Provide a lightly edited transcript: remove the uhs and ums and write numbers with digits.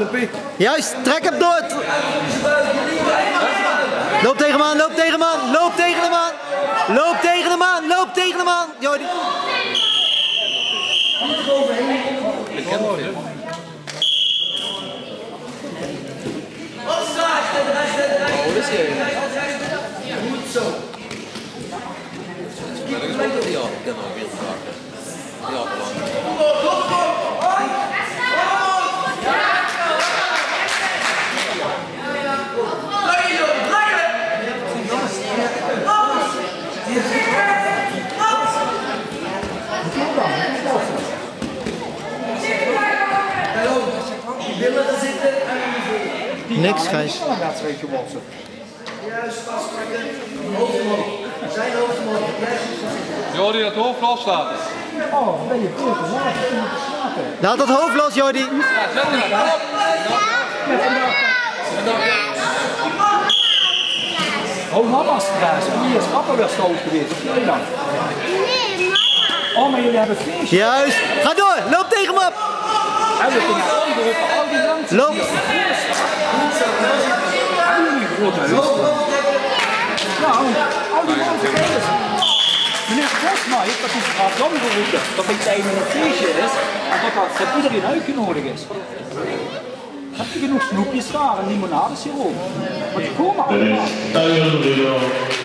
Juist, trek hem door. Loop tegen hem aan, loop tegen hem aan, loop tegen hem aan. Loop tegen hem aan, loop tegen hem aan. Jordi. Goed zo. Niks, Gijs. Juist vastpakken. Hoofd omhoog. Zijn hoofd omhoog. Jordi, dat hoofd loslaten. Oh, ben je veel te laat. Laat dat hoofd los, Jordi. Ja, zet hem Oh, mama's thuis. Hier is papa weer stoot geweest. Of jij dan? Nee, mama. Oh, maar jullie hebben feestje. Juist. Ga door. Loop tegen hem op. En we kunnen al die mensen. Loop. Nou, al die mensen kijken. Meneer Bosma heeft dat hij gaat geroepen dat hij tijdens een feestje is en dat iedereen uitgenodigd is. Heb je genoeg snoepjes daar en limonades hierom? Want die komen allemaal.